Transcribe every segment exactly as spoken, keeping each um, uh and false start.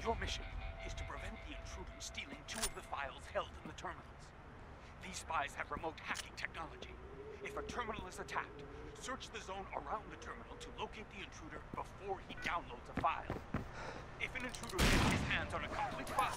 Your mission is to prevent the intruders stealing two of the files held in the terminals. These spies have remote hacking technology. If a terminal is attacked, search the zone around the terminal to locate the intruder before he downloads a file. If an intruder gets his hands on a complete file,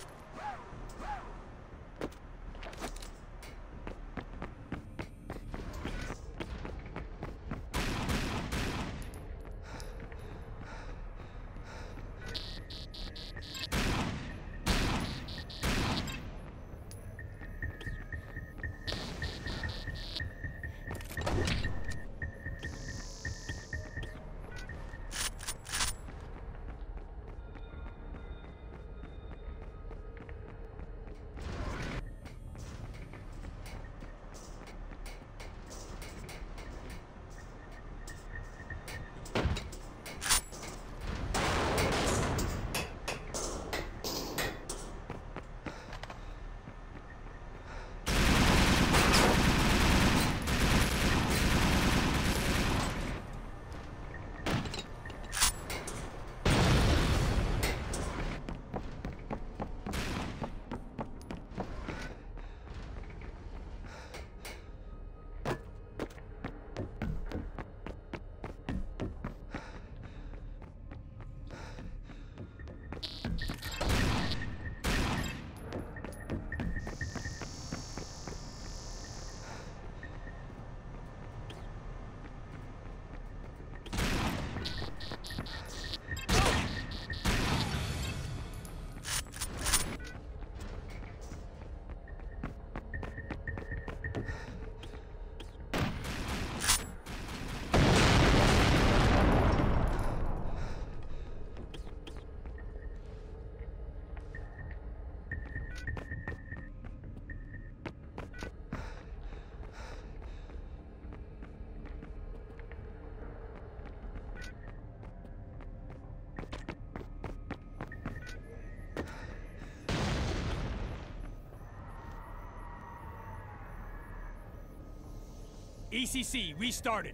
E C C restarted.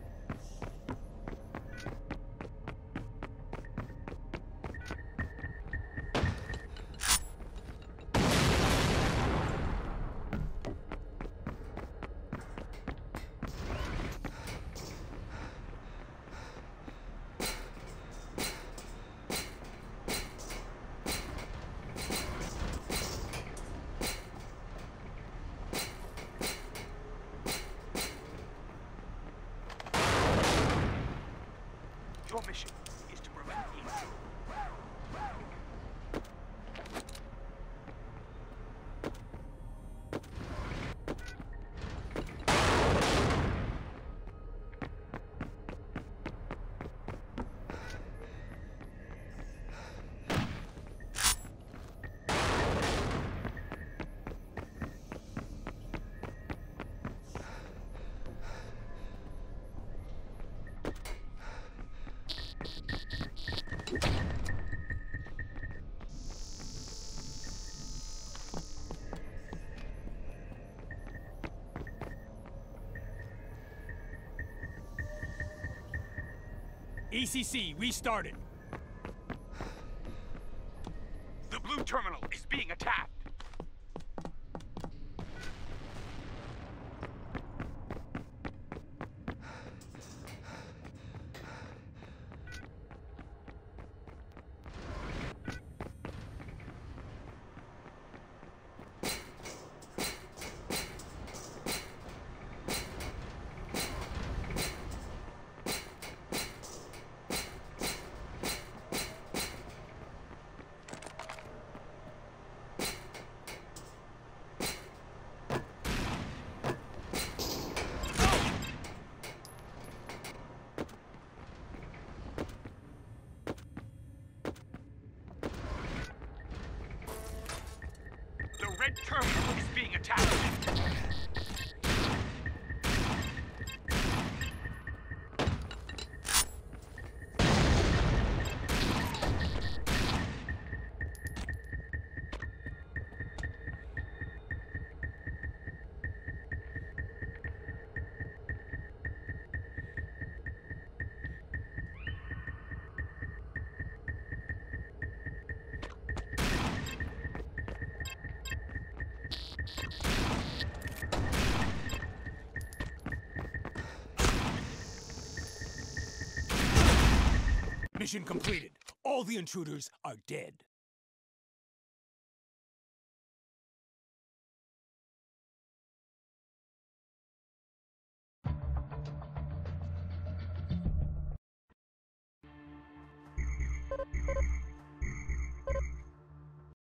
your mission is to prevent the intruder. E C C restarted. The blue terminal is being attacked. The red terminal is being attacked. Mission completed. All the intruders are dead.